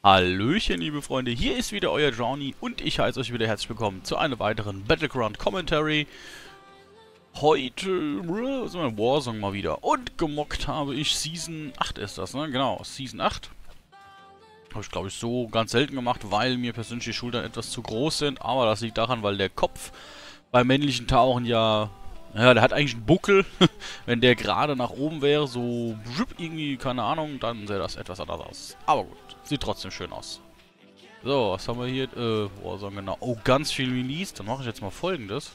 Hallöchen, liebe Freunde, hier ist wieder euer Johnny und ich heiße euch wieder herzlich willkommen zu einem weiteren Battleground Commentary. Heute sind wir in Warzone mal wieder und gemockt habe ich Season 8 ist das, ne? Genau, Season 8. Habe ich, glaube ich, so ganz selten gemacht, weil mir persönlich die Schultern etwas zu groß sind, aber das liegt daran, weil der Kopf beim männlichen Tauchen ja, der hat eigentlich einen Buckel. Wenn der gerade nach oben wäre, so irgendwie, keine Ahnung, dann sähe das etwas anders aus. Aber gut, sieht trotzdem schön aus. So, was haben wir hier? Warzone, genau. Oh, ganz viel Minis. Dann mache ich jetzt mal Folgendes.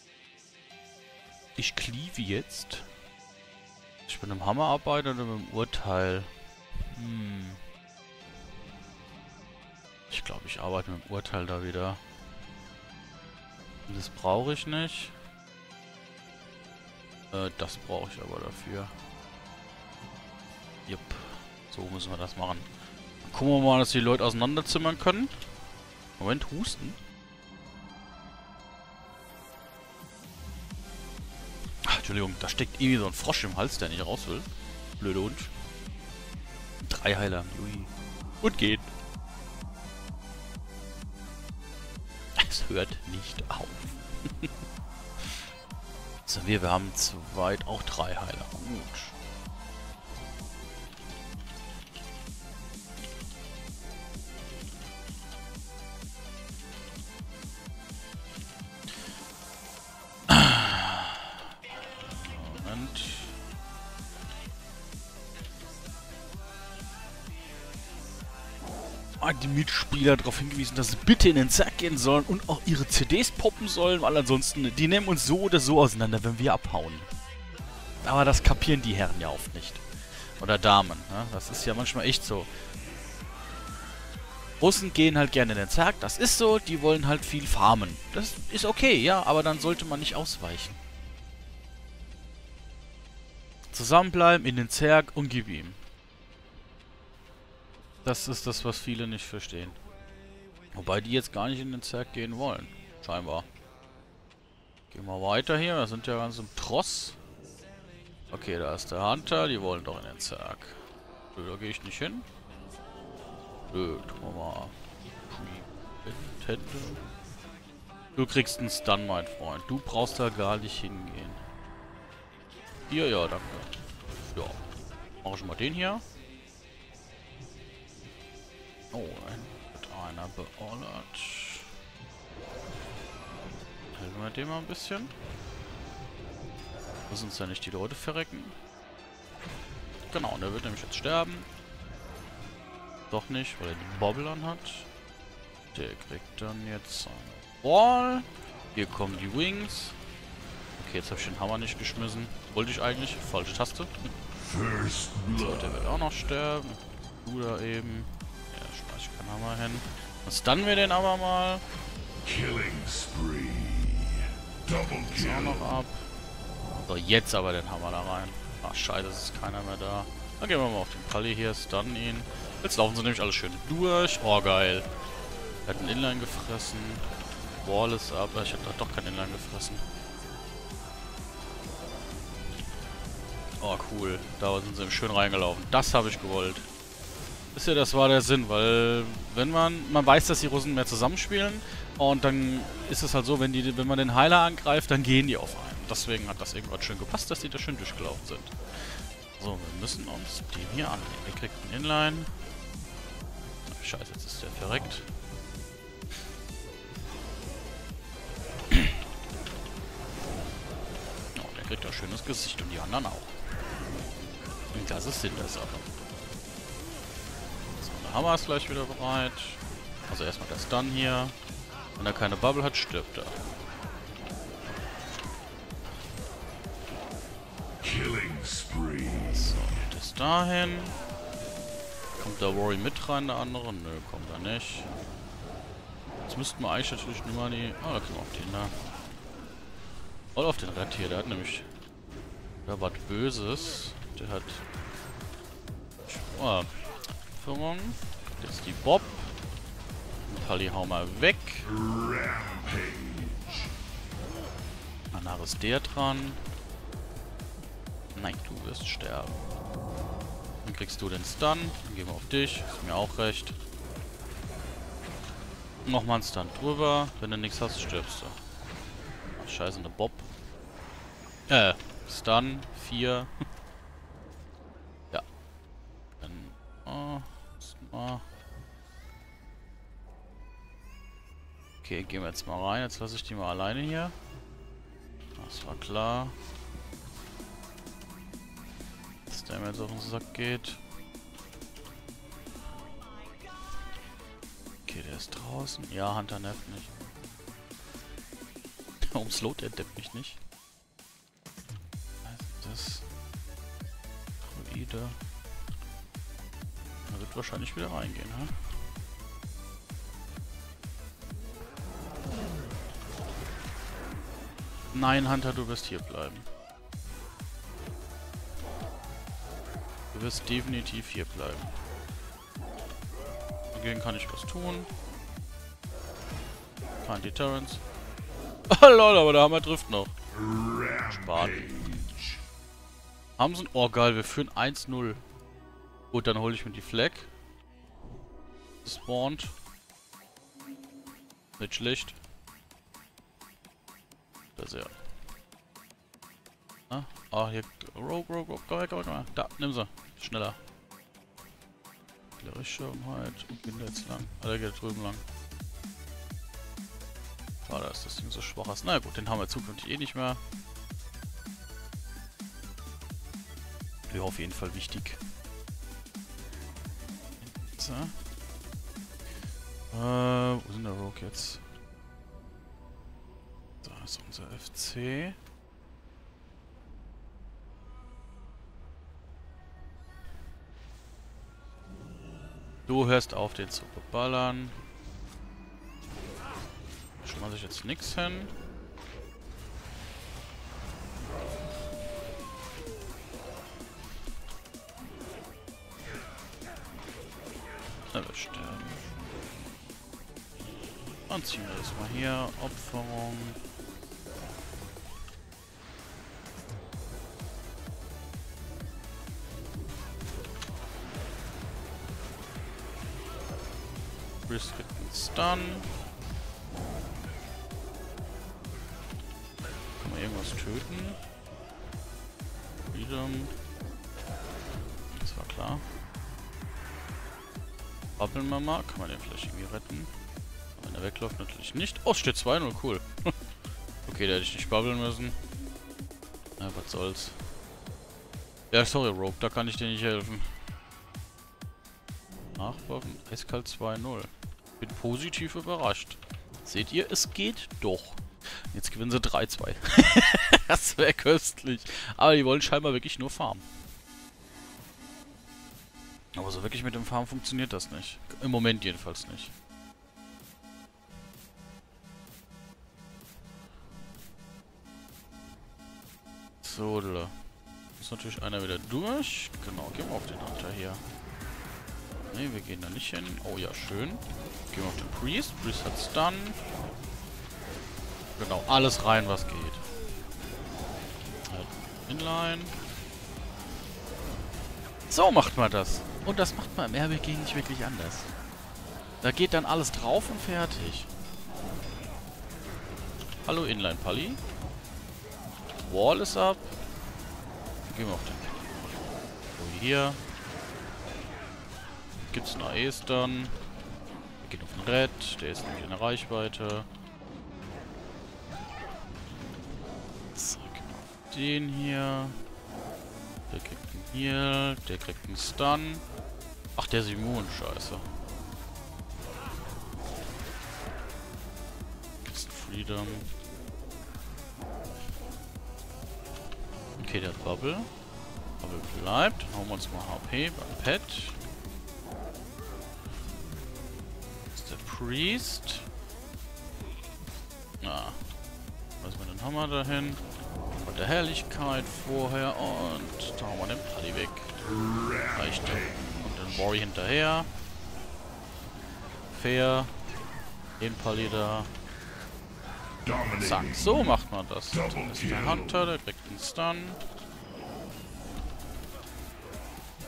Ich cleave jetzt. Ich bin im Hammerarbeiter oder mit dem Urteil? Ich glaube, ich arbeite mit dem Urteil da wieder. Das brauche ich nicht. Das brauche ich aber dafür. Jupp. So müssen wir das machen. Gucken wir mal, dass die Leute auseinanderzimmern können. Moment, husten. Ach, Entschuldigung, da steckt irgendwie so ein Frosch im Hals, der nicht raus will. Blöde Hund. 3 Heiler. Ui. Und geht. Es hört nicht auf. So, wir haben zu weit auch 3 Heiler. Gut. Moment. Die Mitspieler darauf hingewiesen, dass sie bitte in den Sack gehen sollen und auch ihre CDs poppen sollen, weil ansonsten, die nehmen uns so oder so auseinander, wenn wir abhauen. Aber das kapieren die Herren ja oft nicht. Oder Damen, ne? Das ist ja manchmal echt so. Russen gehen halt gerne in den Zerg, das ist so, die wollen halt viel farmen. Das ist okay, ja, aber dann sollte man nicht ausweichen. Zusammenbleiben, in den Zerg und gib ihm. Das ist das, was viele nicht verstehen. Wobei die jetzt gar nicht in den Zerg gehen wollen. Scheinbar. Gehen wir weiter hier. Wir sind ja ganz im Tross. Okay, da ist der Hunter. Die wollen doch in den Zerg. Nö, da gehe ich nicht hin. Nö, tun wir mal. Du kriegst einen Stun, mein Freund. Du brauchst da gar nicht hingehen. Hier, ja, danke. Ja. Mach ich mal den hier. Oh, wird einer beordert. Helfen wir dem mal ein bisschen. Lass uns ja nicht die Leute verrecken. Genau, und der wird nämlich jetzt sterben. Doch nicht, weil er die Bobble anhat. Der kriegt dann jetzt eine Wall. Hier kommen die Wings. Okay, jetzt habe ich den Hammer nicht geschmissen. Wollte ich eigentlich. Falsche Taste. So, der wird auch noch sterben. Du da eben. Ich kann Hammer hin. Und stunnen wir den aber mal. Das auch noch ab. So, jetzt aber den Hammer da rein. Ach, scheiße, es ist keiner mehr da. Dann gehen wir mal auf den Pally hier, stunnen ihn. Jetzt laufen sie nämlich alle schön durch. Oh, geil. Er hat einen Inline gefressen. Wall ist ab. Ich habe doch keinen Inline gefressen. Oh, cool. Da sind sie schön reingelaufen. Das habe ich gewollt. Wisst ihr, das war der Sinn, weil wenn man weiß, dass die Russen mehr zusammenspielen und dann ist es halt so, wenn man den Heiler angreift, dann gehen die auf einen. Deswegen hat das irgendwann schön gepasst, dass die da schön durchgelaufen sind. So, wir müssen uns den hier annehmen. Der kriegt einen Inline. Ach, scheiße, jetzt ist der verreckt. Oh, der kriegt ein schönes Gesicht und die anderen auch. Und das ist Sinn der Sache. Hammer ist gleich wieder bereit. Also erstmal der Stun hier. Wenn er keine Bubble hat, stirbt er. So, geht es dahin. Kommt der Worry mit rein, der andere? Nö, kommt er nicht. Jetzt müssten wir eigentlich natürlich nur mal die... Ah, da können wir auf den da. Oder auf den Red hier, der hat nämlich... Da was Böses. Der hat... Oh, Führung. Jetzt die Bob. Pally hau mal weg. Danach ist der dran. Nein, du wirst sterben. Dann kriegst du den Stun. Dann gehen wir auf dich. Ist mir auch recht. Nochmal ein Stunt drüber. Wenn du nichts hast, stirbst du. Ach, scheiße, eine Bob. Stun. 4. Ja. Dann. Oh, mal. Okay, gehen wir jetzt mal rein. Jetzt lasse ich die mal alleine hier. Das war klar. Dass der mir jetzt auf den Sack geht. Okay, der ist draußen. Ja, Hunter nervt nicht. Warum slowt der Depp mich nicht? Was ist das? Druide. Er wird wahrscheinlich wieder reingehen, hä? Nein, Hunter, du wirst hier bleiben. Du wirst definitiv hier bleiben. Dagegen kann ich was tun. Kein Deterrence. Oh lol, aber der Hammer trifft noch. Spaten. Haben sie... Oh geil, wir führen 1-0. Gut, dann hole ich mir die Flag. Spawnt. Nicht schlecht. Das ja. Ah, hier. Rogue. Komm her. Da, nimm sie. Schneller. Schirmheit. Und bin da jetzt lang. Ah, der geht drüben lang. Schade, dass das Ding so schwach ist. Na gut, den haben wir zukünftig eh nicht mehr. Wäre auf jeden Fall wichtig. So. Wo sind der Rogue jetzt? Da ist unser FC. Du hörst auf, den zu beballern. Schmeiße ich jetzt nichts hin. Na, wir sterben. Dann ziehen wir das mal hier. Opferung. Brisket und Stun. Kann man irgendwas töten? Freedom. Das war klar. Babbeln wir mal. Kann man den vielleicht irgendwie retten? Wenn er wegläuft, natürlich nicht. Oh, steht 2-0. Cool. Okay, da hätte ich nicht babbeln müssen. Na, was soll's. Ja, sorry, Rogue. Da kann ich dir nicht helfen. Nachwaffen. Eiskalt 2-0. Bin positiv überrascht. Seht ihr, es geht doch. Jetzt gewinnen sie 3-2. Das wäre köstlich. Aber die wollen scheinbar wirklich nur farmen. Aber so wirklich mit dem Farm funktioniert das nicht. Im Moment jedenfalls nicht. So, da ist natürlich einer wieder durch. Genau, gehen wir auf den Hunter hier. Ne, wir gehen da nicht hin. Oh ja, schön. Gehen wir auf den Priest. Priest hat Stun. Genau, alles rein, was geht. Inline. So macht man das. Und das macht man im RBG nicht wirklich anders. Da geht dann alles drauf und fertig. Hallo Inline Pally. Wall ist ab. Gehen wir auf den. So, hier. Gibt's einen AEs dann. Wir gehen auf den Red. Der ist nämlich in der Reichweite. So, gehen wir auf den hier. Der kriegt einen Heal. Der kriegt einen Stun. Ach, der ist immun. Scheiße. Ist Freedom. Okay, der hat Bubble. Bubble bleibt. Hauen wir uns mal HP beim Pet. Das ist der Priest. Na. Lassen wir den Hammer dahin. Und der Herrlichkeit vorher. Und da hauen wir den Paddy weg. Reicht. Und den Worry hinterher. Fair. Den Paddy da. Zack, so macht man das. Dann ist der Hunter, der kriegt einen Stun.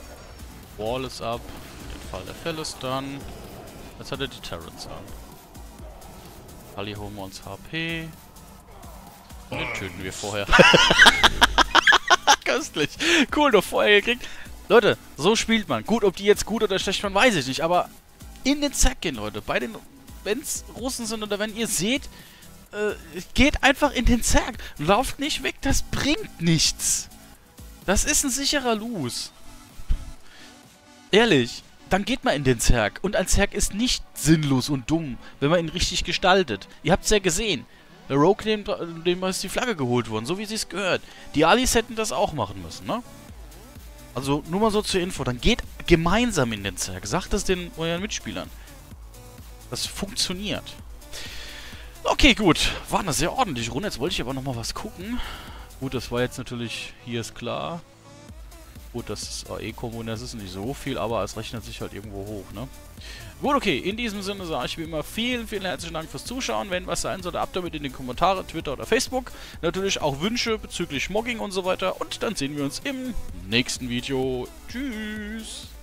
Wall ist ab. In dem Fall der Fell ist Stun. Jetzt hat er die Terrence an. Ali holen wir uns HP. Und den töten wir vorher. Köstlich. Cool, noch vorher gekriegt. Leute, so spielt man. Gut, ob die jetzt gut oder schlecht waren, weiß ich nicht. Aber in den Zack gehen, Leute. Bei den, wenn es Russen sind oder wenn ihr seht, geht einfach in den Zerg. Lauft nicht weg, das bringt nichts. Das ist ein sicherer Lose. Ehrlich, dann geht mal in den Zerg. Und ein Zerg ist nicht sinnlos und dumm, wenn man ihn richtig gestaltet. Ihr habt es ja gesehen. Der Rogue, dem ist die Flagge geholt worden, so wie sie es gehört. Die Alis hätten das auch machen müssen, ne? Also nur mal so zur Info. Dann geht gemeinsam in den Zerg. Sagt es den euren Mitspielern. Das funktioniert. Okay, gut. War eine sehr ordentliche Runde. Jetzt wollte ich aber nochmal was gucken. Gut, das war jetzt natürlich... Hier ist klar. Gut, das ist AE-Kombo, das ist nicht so viel, aber es rechnet sich halt irgendwo hoch, ne? Gut, okay. In diesem Sinne sage ich wie immer vielen, vielen herzlichen Dank fürs Zuschauen. Wenn was sein sollte, ab damit in den Kommentaren, Twitter oder Facebook. Natürlich auch Wünsche bezüglich Mogging und so weiter. Und dann sehen wir uns im nächsten Video. Tschüss!